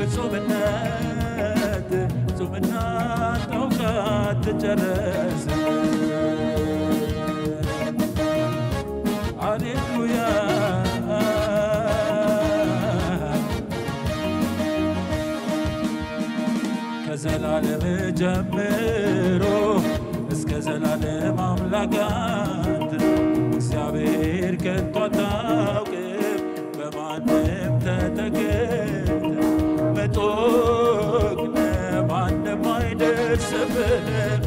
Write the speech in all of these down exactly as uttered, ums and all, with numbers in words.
ፍጹምነት ፍጹምነት እውቀት ትጨረስ ሃሌሉያ ከዘላለም ጀምሮ እስከ ዘላለም አምላካት እግዚአብሔር ከቶ አታውቅም በማንም ተተክተ መጦቅ ማንም አይደርስብህም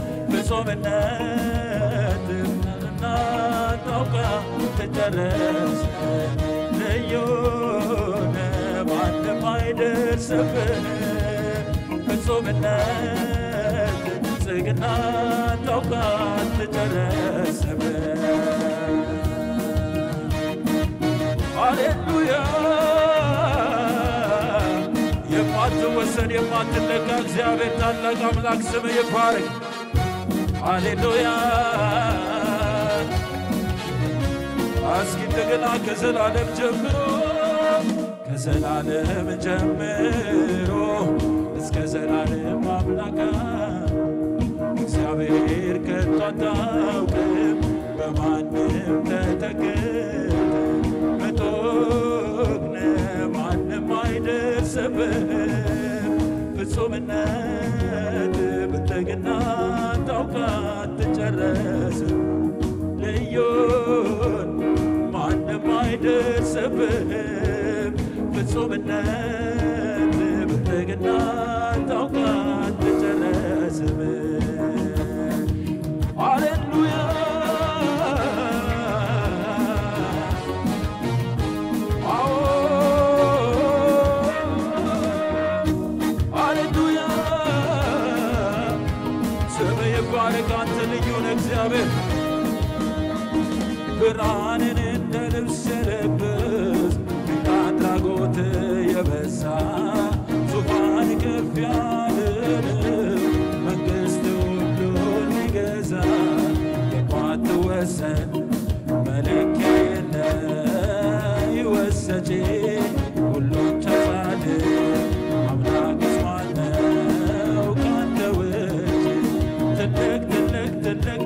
ፍጹምነት እና ታውቃ ትጨረስ ልዩ ማንም አይደርስብህም ፍጹምነት ጽግና ታውቃ ትጨረስ ሃሌሉያ የማትወሰን የማትለካ እግዚአብሔር ታላቅ አምላክ ስም ይባረክ ሃሌሉያ እስኪ እንደገና ከዘላለም ጀምሮ ከዘላለም ጀምሮ እስከ ዘላለም አምላክ እግዚአብሔር ከቶ አታውቅም በማንም ተተክተ መጦቅ ማንም አይደርስብህም ፍጹምነት ብልጥግና ታውቃ ትጨረስ ልዩን ማንም አይደርስብህም ፍጹምነት ብልጥግና ታውቃ ትጨረስ ሃሌሉያ አንተ ልዩ ነህ እግዚአብሔር ብርሃንን እንደ ልብስ የለበስ አድራጎት የበዛ ዙፋን ከፍ ያለ መንግሥት ሁሉን ይገዛ የማትወሰን መለኪያ የለህ ይወሰጂ ሁሉን ቻለ አምላክስ ማነው ካንተ ውጭ ትልቅ ትልቅ ትልቅ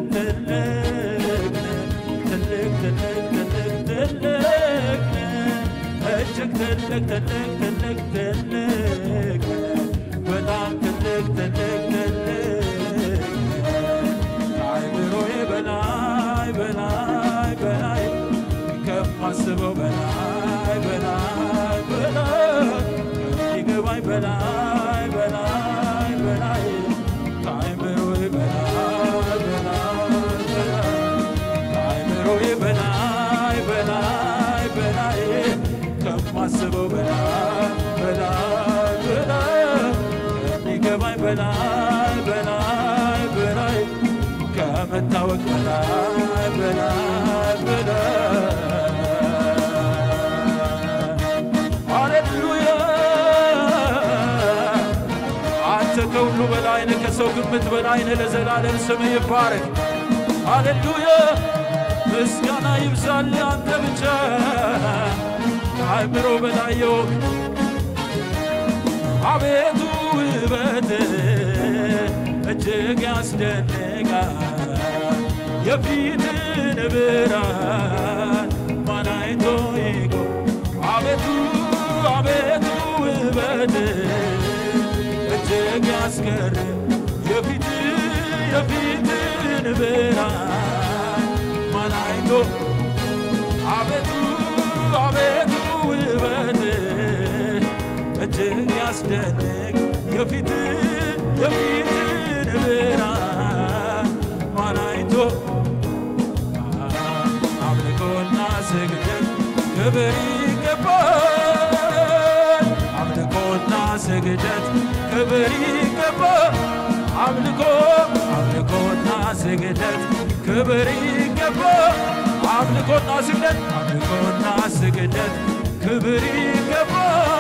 ትልቅ ትልቅ ትልቅ ትልቅ እጅግ ትልቅ ትልቅ ትልቅ ትልቅ በጣም ትልቅ ትልቅ ትልቅ ከአእምሮዬ በላይ በላይ በላይ ከማስበው በላይ በላይ በላይ ከሚገባኝ በላይ በላይ በላይ ከአእምሮዬ በላይ በላይ ከአእምሮዬ በላይ በላይ በላይ ከማስበው በላይ በላይ በላይ ከሚገባኝ በላይ በላይ በላይ ከመታወቅ በላይ በላይ በላይ ሃሌሉያ አንተ ከሁሉ በላይ ነህ ከሰው ግምት በላይ ነህ ለዘላለም ስምህ ይባረክ ሃሌሉያ ምስጋና ይብዛል አንተ ብቻ ከአእምሮ በላይ የሆንክ አቤቱ ውበትህ እጅግ ያስደንቃል የፊትህን ብርሃን ማን አይቶ ይቆም አቤቱ አቤቱ ውበትህ እጅግ ያስገርም የፊትህ የፊትህን ብርሃን ማን አይቶ አቤቱ አቤቱ ውበትህ እጅግ ያስደንቅ የፊትህ የፊትህን ብርሃን ማን አይቶ አምልኮና ስግደት ክብር ይገባል አምልኮና ስግደት ክብር ይገባል አምልኮ አምልኮና ስግደት ክብር ይገባል አምልኮና ስግደት አምልኮና ስግደት ክብር ይገባል